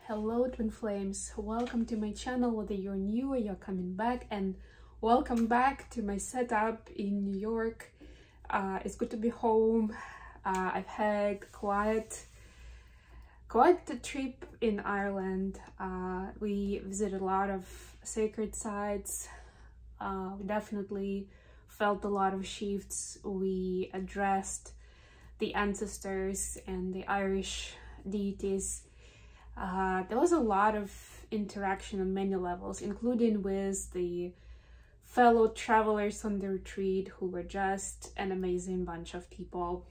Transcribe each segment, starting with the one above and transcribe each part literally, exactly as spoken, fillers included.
Hello Twin Flames, welcome to my channel, whether you're new or you're coming back, and welcome back to my setup in New York. Uh, it's good to be home. Uh, I've had quite quite a trip in Ireland. Uh, we visited a lot of sacred sites. Uh, we definitely felt a lot of shifts. We addressed the ancestors and the Irish deities. Uh, there was a lot of interaction on many levels, including with the fellow travelers on the retreat, who were just an amazing bunch of people.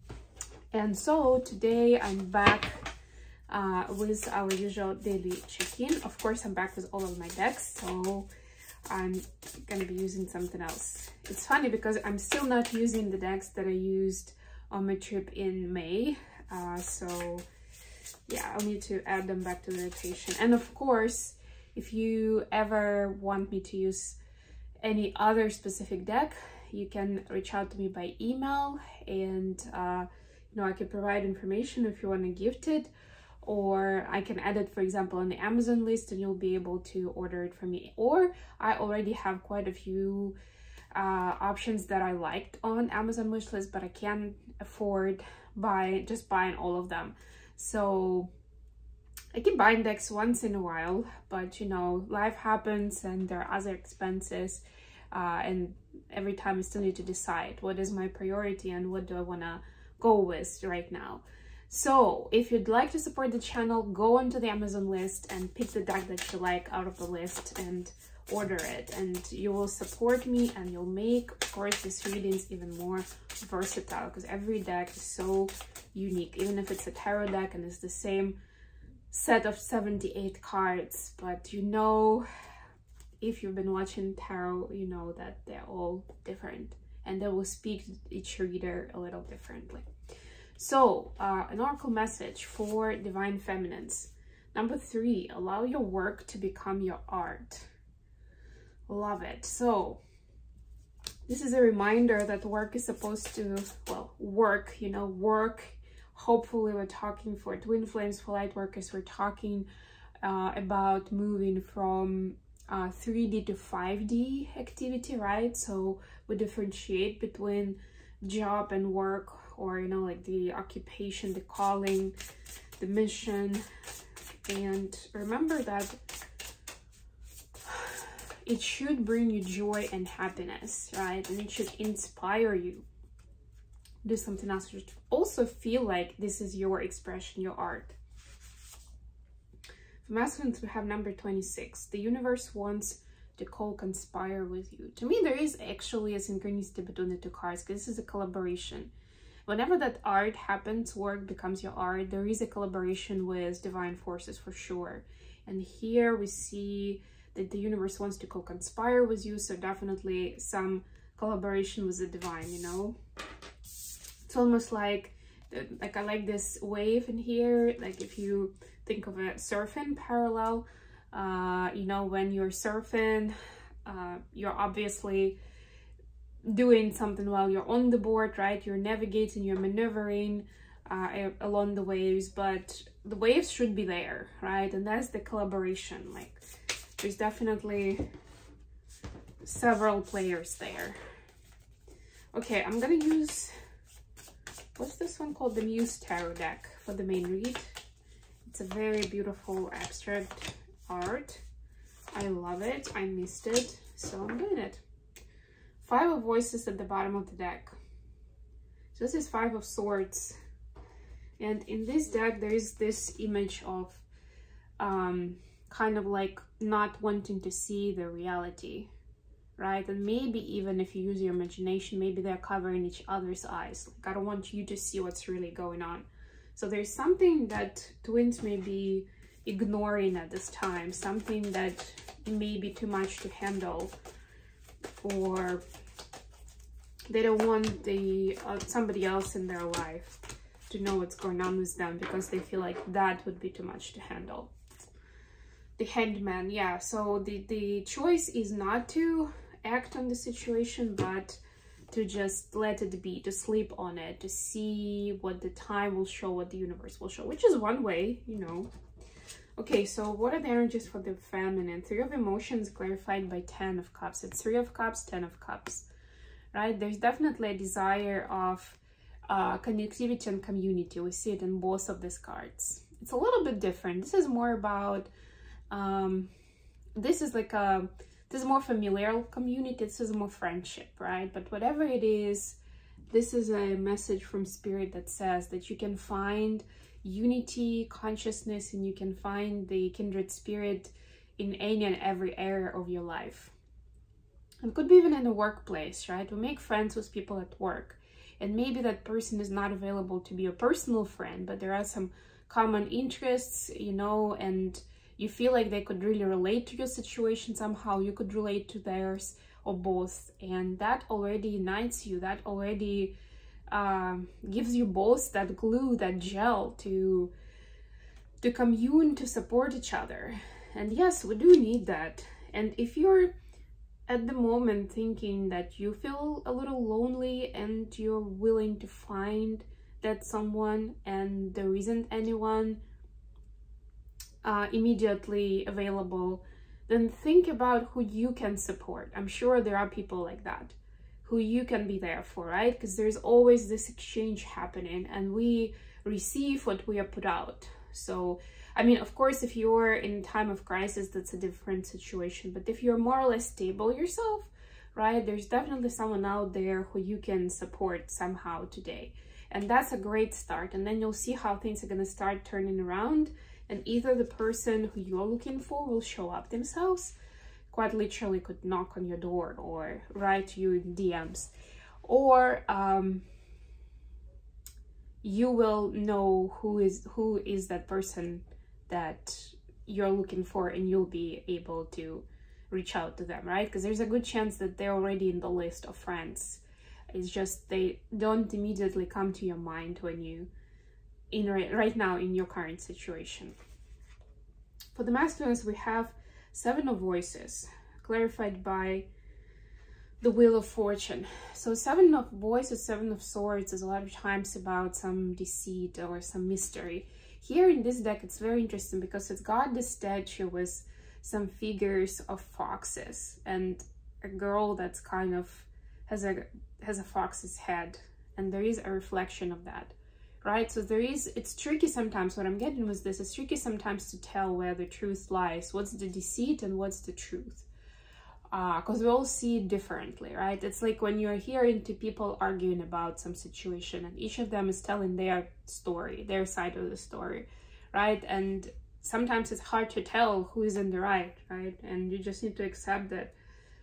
And so today I'm back uh, with our usual daily check-in. Of course, I'm back with all of my decks, so I'm gonna be using something else. It's funny because I'm still not using the decks that I used on my trip in May, uh, so yeah, I'll need to add them back to the rotation. And of course, if you ever want me to use any other specific deck, you can reach out to me by email, and uh, you know, I can provide information if you want to gift it, or I can add it, for example, on the Amazon list, and you'll be able to order it from me. Or I already have quite a few uh, options that I liked on Amazon wishlist, but I can't afford by just buying all of them. So I keep buying decks once in a while, but you know, life happens and there are other expenses, uh, and every time I still need to decide what is my priority and what do I want to go with right now. So if you'd like to support the channel, go onto the Amazon list and pick the deck that you like out of the list and order it, and you will support me and you'll make, of course, these readings even more versatile, because every deck is so unique. Even if it's a tarot deck and it's the same set of seventy-eight cards, but you know, if you've been watching tarot, you know that they're all different and they will speak to each reader a little differently. So uh, an oracle message for divine feminines. Number three, allow your work to become your art. Love it. So this is a reminder that work is supposed to, well, work, you know, work. Hopefully we're talking for twin flames, for light workers, we're talking uh, about moving from uh, three D to five D activity, right? So we differentiate between job and work, or, you know, like the occupation, the calling, the mission. And remember that it should bring you joy and happiness, right? And it should inspire you to do something else. You should also feel like this is your expression, your art. For masculines, we have number twenty-six. The universe wants to co-conspire with you. To me, there is actually a synchronicity between the two cards, because this is a collaboration. Whenever that art happens, work becomes your art, there is a collaboration with divine forces for sure. And here we see that the universe wants to co-conspire with you, so definitely some collaboration with the divine, you know? It's almost like, like I like this wave in here, like if you think of a surfing parallel, uh, you know, when you're surfing, uh, you're obviously doing something while you're on the board, right? You're navigating, you're maneuvering uh, along the waves, but the waves should be there, right? And that's the collaboration. Like, there's definitely several players there. Okay, I'm gonna use, what's this one called? The Muse Tarot deck for the main read. It's a very beautiful abstract art. I love it. I missed it, so I'm doing it. Five of Voices at the bottom of the deck. So this is Five of Swords. And in this deck, there is this image of um, kind of like not wanting to see the reality, right? And maybe even if you use your imagination, maybe they're covering each other's eyes. Like, I don't want you to see what's really going on. So there's something that twins may be ignoring at this time, something that may be too much to handle, or they don't want the uh, somebody else in their life to know what's going on with them, because they feel like that would be too much to handle. The Hangman, yeah, so the the choice is not to act on the situation, but to just let it be, to sleep on it, to see what the time will show, what the universe will show, which is one way, you know. Okay, so what are the energies for the feminine? Three of emotions clarified by ten of cups. It's three of cups, ten of cups, right? There's definitely a desire of uh, connectivity and community. We see it in both of these cards. It's a little bit different. This is more about, um, this is like a, this is more familial community. This is more friendship, right? But whatever it is, this is a message from spirit that says that you can find unity, consciousness, and you can find the kindred spirit in any and every area of your life. It could be even in the workplace, right? We make friends with people at work, and maybe that person is not available to be a personal friend, but there are some common interests, you know, and you feel like they could really relate to your situation somehow. You could relate to theirs, or both, and that already unites you. That already Um, gives you both that glue, that gel to to commune, to support each other. And yes, we do need that. And if you're at the moment thinking that you feel a little lonely and you're willing to find that someone and there isn't anyone uh, immediately available, then think about who you can support. I'm sure there are people like that, who you can be there for, right? Because there's always this exchange happening, and we receive what we are put out. So, I mean, of course, if you're in time of crisis, that's a different situation. But if you're more or less stable yourself, right, there's definitely someone out there who you can support somehow today. And that's a great start. And then you'll see how things are going to start turning around. And either the person who you're looking for will show up themselves, quite literally could knock on your door or write you in D Ms, or um, you will know who is who is that person that you're looking for, and you'll be able to reach out to them, right? Because there's a good chance that they're already in the list of friends. It's just they don't immediately come to your mind when you in right now in your current situation. For the masculines, we have Seven of Voices, clarified by the Wheel of Fortune. So Seven of Voices, Seven of Swords is a lot of times about some deceit or some mystery. Here in this deck, it's very interesting because it's got this statue with some figures of foxes and a girl that's kind of has a has a fox's head, and there is a reflection of that. Right, so there is, it's tricky sometimes, what I'm getting with this, it's tricky sometimes to tell where the truth lies, what's the deceit and what's the truth, because uh, we all see it differently, right? It's like when you're hearing two people arguing about some situation, and each of them is telling their story, their side of the story, right? And sometimes it's hard to tell who is in the right, right? And you just need to accept that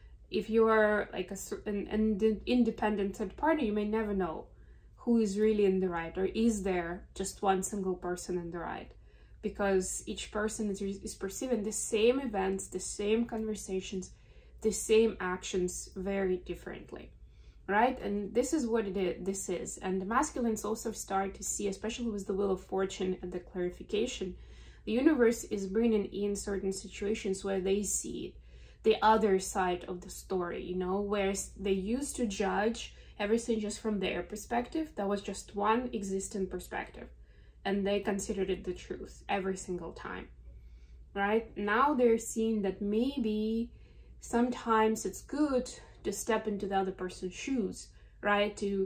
if you are like a, an, an independent third party, you may never know who is really in the right, or is there just one single person in the right, because each person is, is perceiving the same events, the same conversations, the same actions very differently, right? And this is what it is, this is. And the masculines also start to see, especially with the Wheel of Fortune and the clarification, the universe is bringing in certain situations where they see the other side of the story, you know, where they used to judge everything just from their perspective. That was just one existing perspective, and they considered it the truth every single time, right? Now they're seeing that maybe sometimes it's good to step into the other person's shoes, right? To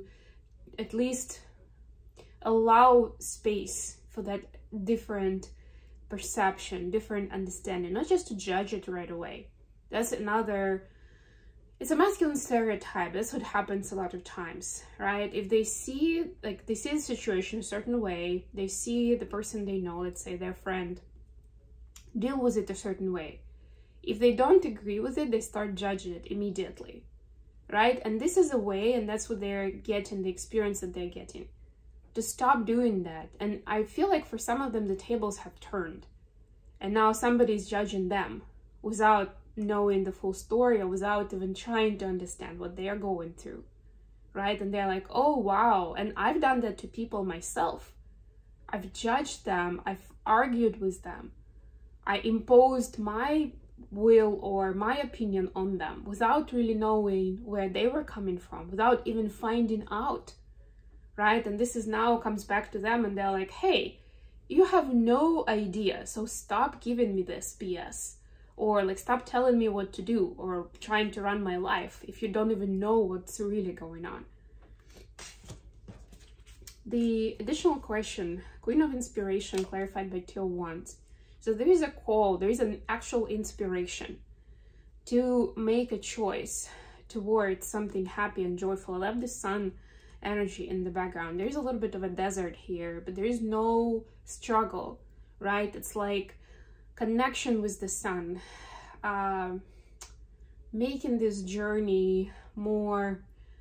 at least allow space for that different perception, different understanding, not just to judge it right away. That's another, it's a masculine stereotype. That's what happens a lot of times, right? If they see, like, they see the situation a certain way, they see the person they know, let's say their friend, deal with it a certain way. If they don't agree with it, they start judging it immediately, right? And this is a way, and that's what they're getting, the experience that they're getting, to stop doing that. And I feel like for some of them, the tables have turned, and now somebody's judging them without knowing the full story, or without even trying to understand what they are going through, right? And they're like, oh wow. And I've done that to people myself. I've judged them, I've argued with them, I imposed my will or my opinion on them without really knowing where they were coming from, without even finding out, right? And this is now comes back to them, and they're like, hey, you have no idea. So stop giving me this B S, or like stop telling me what to do or trying to run my life if you don't even know what's really going on. The additional question, Queen of Inspiration, clarified by Two of Wands. So there is a call, there is an actual inspiration to make a choice towards something happy and joyful. I love the sun energy in the background. There's a little bit of a desert here, but there is no struggle, right? It's like connection with the sun, uh, making this journey more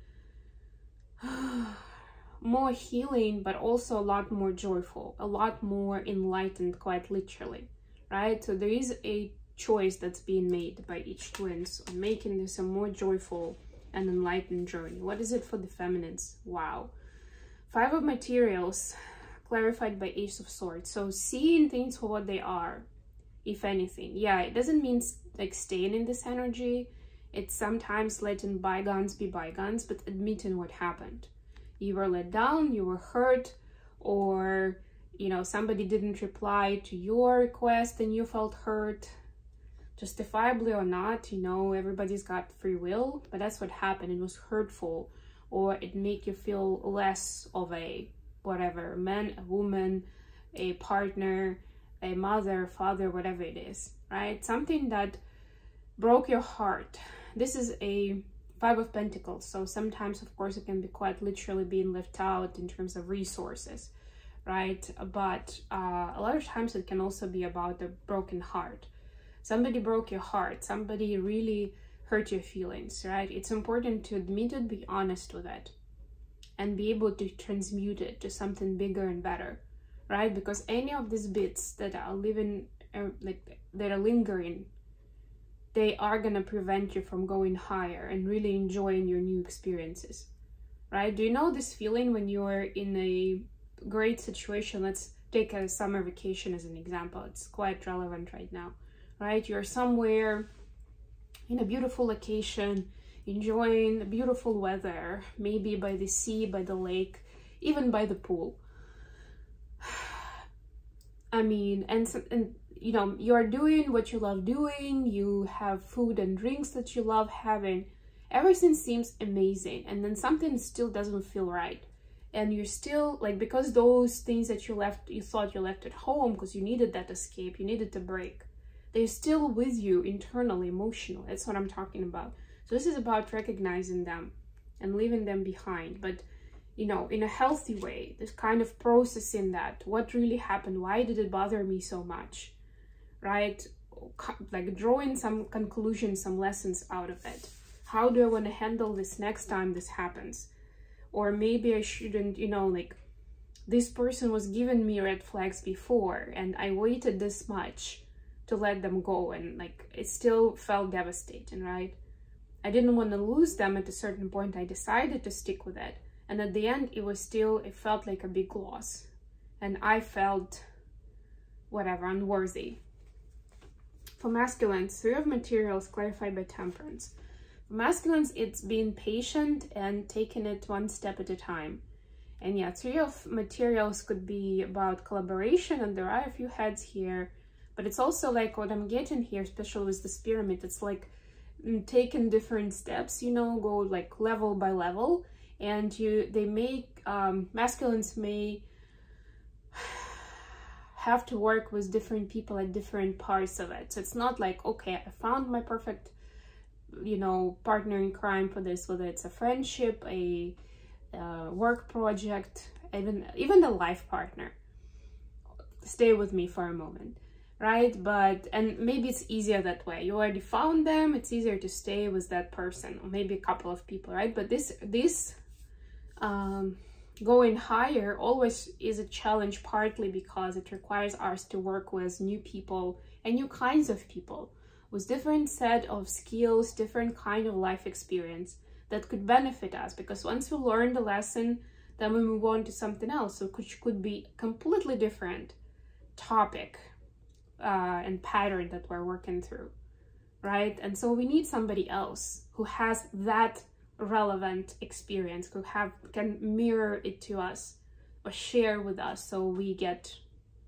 more healing, but also a lot more joyful, a lot more enlightened, quite literally, right? So there is a choice that's being made by each twins on making this a more joyful and enlightened journey. What is it for the feminines? Wow. Five of Materials, clarified by Ace of Swords. So seeing things for what they are, if anything. Yeah, it doesn't mean like staying in this energy. It's sometimes letting bygones be bygones, but admitting what happened. You were let down, you were hurt, or, you know, somebody didn't reply to your request and you felt hurt. Justifiably or not, you know, everybody's got free will, but that's what happened. It was hurtful, or it made you feel less of a whatever, man, a woman, a partner, a mother, father, whatever it is, right? Something that broke your heart. This is a Five of Pentacles, so sometimes, of course, it can be quite literally being left out in terms of resources, right? But uh, a lot of times it can also be about a broken heart. Somebody broke your heart, somebody really hurt your feelings, right? It's important to admit it, be honest with it, and be able to transmute it to something bigger and better, right? Because any of these bits that are living, uh, like that are lingering, they are gonna prevent you from going higher and really enjoying your new experiences, right? Do you know this feeling when you're in a great situation? Let's take a summer vacation as an example. It's quite relevant right now, right? You're somewhere in a beautiful location, enjoying the beautiful weather, maybe by the sea, by the lake, even by the pool. I mean, and, and you know, you're doing what you love doing, you have food and drinks that you love having, everything seems amazing, and then something still doesn't feel right. And you're still, like, because those things that you left, you thought you left at home because you needed that escape, you needed to break, they're still with you internally, emotionally. That's what I'm talking about. So this is about recognizing them and leaving them behind, but, you know, in a healthy way, this kind of processing that, what really happened, why did it bother me so much? Right? Like drawing some conclusions, some lessons out of it. How do I want to handle this next time this happens? Or maybe I shouldn't, you know, like this person was giving me red flags before and I waited this much to let them go, and like it still felt devastating, right? I didn't want to lose them. At a certain point I decided to stick with it, and at the end it was still, it felt like a big loss, and I felt whatever, unworthy. For masculines, Three of Materials, clarified by Temperance. For masculines, it's being patient and taking it one step at a time. And yeah, Three of Materials could be about collaboration, and there are a few heads here, but it's also like what I'm getting here, especially with this pyramid, it's like taking different steps, you know, go like level by level, and you they make, um, masculines may have to work with different people at different parts of it. So it's not like, okay, I found my perfect, you know, partner in crime for this, whether it's a friendship, a uh, work project, even even the life partner. Stay with me for a moment, right? But, and maybe it's easier that way. You already found them, it's easier to stay with that person, or maybe a couple of people, right? But this, this, um, going higher always is a challenge, partly because it requires us to work with new people and new kinds of people with different set of skills, different kind of life experience that could benefit us, because once we learn the lesson, then we move on to something else, so which could be completely different topic uh, and pattern that we're working through, right? And so we need somebody else who has that relevant experience, who have can mirror it to us or share with us, so we get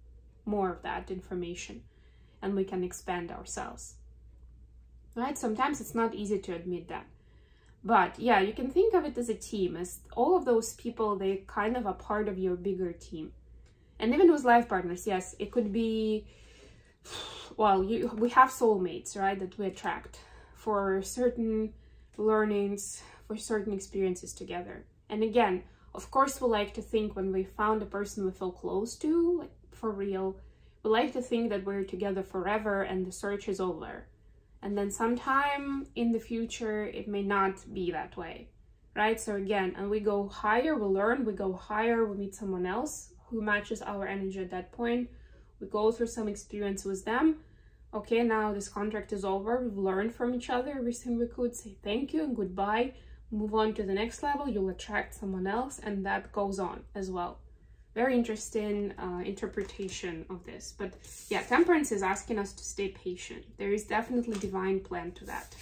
more of that information and we can expand ourselves, right? Sometimes it's not easy to admit that. But yeah, you can think of it as a team, as all of those people, they kind of are part of your bigger team. And even with life partners, yes, it could be, well, you, we have soulmates, right, that we attract for certain learnings, for certain experiences together. And again, of course, we like to think when we found a person we feel close to, like for real, we like to think that we're together forever and the search is over. And then sometime in the future, it may not be that way, right? So again, and we go higher, we learn, we go higher, we meet someone else who matches our energy at that point. We go through some experience with them. Okay, now this contract is over. We've learned from each other everything we could. Say thank you and goodbye. Move on to the next level. You'll attract someone else, and that goes on as well. Very interesting uh, interpretation of this. But yeah, Temperance is asking us to stay patient. There is definitely divine plan to that.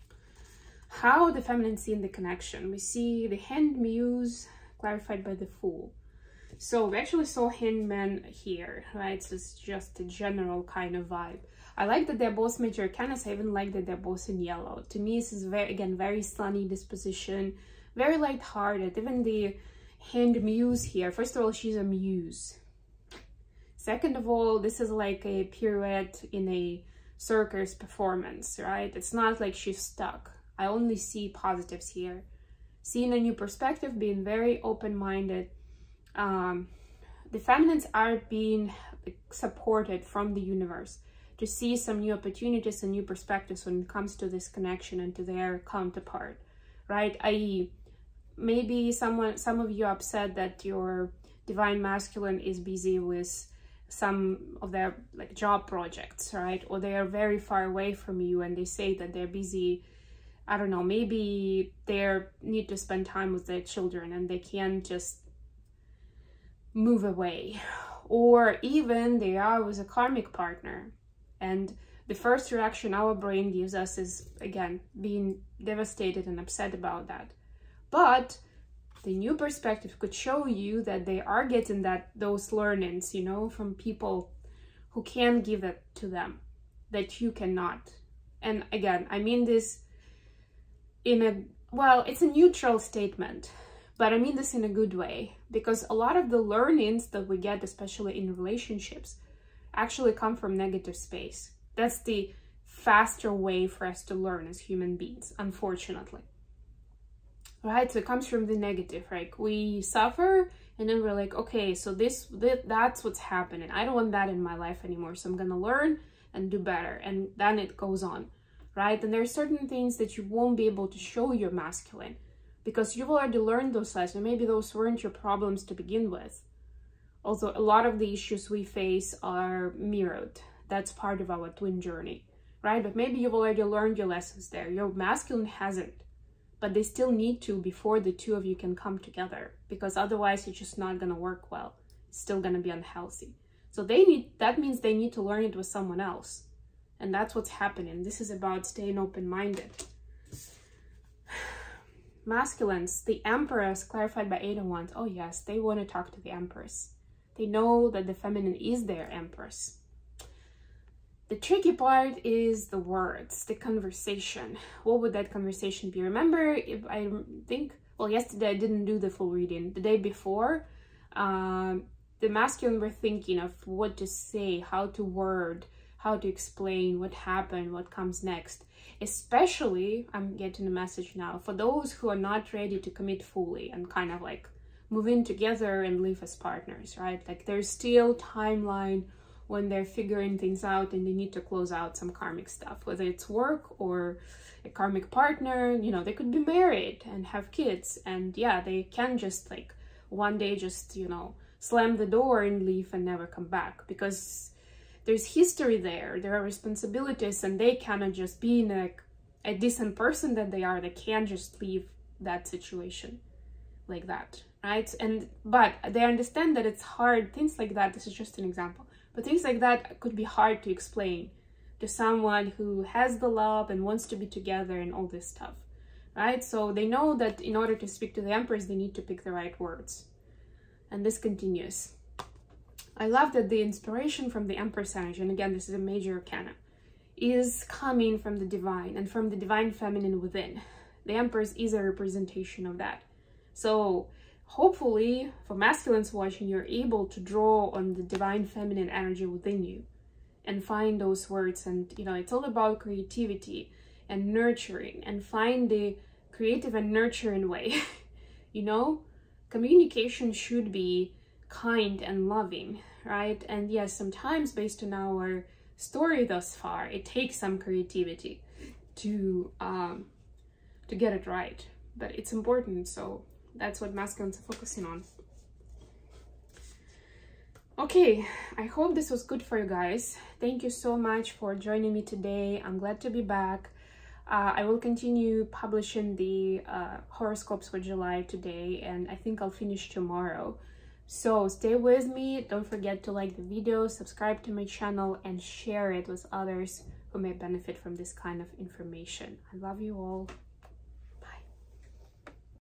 How the feminine see in the connection. We see the Hand Muse clarified by the Fool. So we actually saw Hangman here, right? So it's just a general kind of vibe. I like that they're both major arcanas. I even like that they're both in yellow. To me, this is very, again, very sunny disposition, very light-hearted. Even the Hand Muse here, first of all, she's a muse. Second of all, this is like a pirouette in a circus performance, right? It's not like she's stuck. I only see positives here. Seeing a new perspective, being very open-minded. Um, the feminines are being supported from the universe to see some new opportunities and new perspectives when it comes to this connection and to their counterpart, right? that is, maybe someone, some of you are upset that your divine masculine is busy with some of their like job projects, right? Or they are very far away from you and they say that they're busy. I don't know, maybe they need to spend time with their children and they can't just move away. Or even they are with a karmic partner. And the first reaction our brain gives us is, again, being devastated and upset about that. But the new perspective could show you that they are getting that those learnings, you know, from people who can give it to them, that you cannot. And again, I mean this in a, well, it's a neutral statement, but I mean this in a good way, because a lot of the learnings that we get, especially in relationships, actually come from negative space. That's the faster way for us to learn as human beings, unfortunately. Right? So it comes from the negative, right? We suffer and then we're like, okay, so this, this that's what's happening. I don't want that in my life anymore. So I'm going to learn and do better. And then it goes on, right? And there are certain things that you won't be able to show your masculine because you've already learned those lessons. Maybe those weren't your problems to begin with. Also, a lot of the issues we face are mirrored. That's part of our twin journey, right? But maybe you've already learned your lessons there. Your masculine hasn't. But they still need to before the two of you can come together, because otherwise it's just not going to work well. It's still going to be unhealthy. So they need, that means they need to learn it with someone else. And that's what's happening. This is about staying open-minded. Masculines, the Empress, clarified by Eight of Wands. Oh yes, they want to talk to the Empress. They know that the feminine is their Empress. The tricky part is the words, the conversation. What would that conversation be? Remember, if I think, well, yesterday I didn't do the full reading. The day before, um, the masculine were thinking of what to say, how to word, how to explain what happened, what comes next. Especially, I'm getting a message now, for those who are not ready to commit fully and kind of like move in together and live as partners, right? Like there's still timeline when they're figuring things out and they need to close out some karmic stuff, whether it's work or a karmic partner. You know, they could be married and have kids, and yeah, they can just like one day just, you know, slam the door and leave and never come back, because there's history there, there are responsibilities, and they cannot just be in a, a decent person that they are, they can't just leave that situation like that, right? And but they understand that it's hard, things like that. This is just an example. But things like that could be hard to explain to someone who has the love and wants to be together and all this stuff, right? So they know that in order to speak to the Empress, they need to pick the right words. And this continues. I love that the inspiration from the Empress energy, and again, this is a major arcana, is coming from the divine and from the divine feminine within. The Empress is a representation of that. So hopefully for masculines watching, you're able to draw on the divine feminine energy within you and find those words. And you know, it's all about creativity and nurturing, and find the creative and nurturing way. You know, communication should be kind and loving, right? And yes, sometimes based on our story thus far, it takes some creativity to um to get it right, but it's important. So that's what masculines are focusing on. Okay, I hope this was good for you guys. Thank you so much for joining me today. I'm glad to be back. Uh, I will continue publishing the uh, horoscopes for July today, and I think I'll finish tomorrow. So stay with me. Don't forget to like the video, subscribe to my channel, and share it with others who may benefit from this kind of information. I love you all.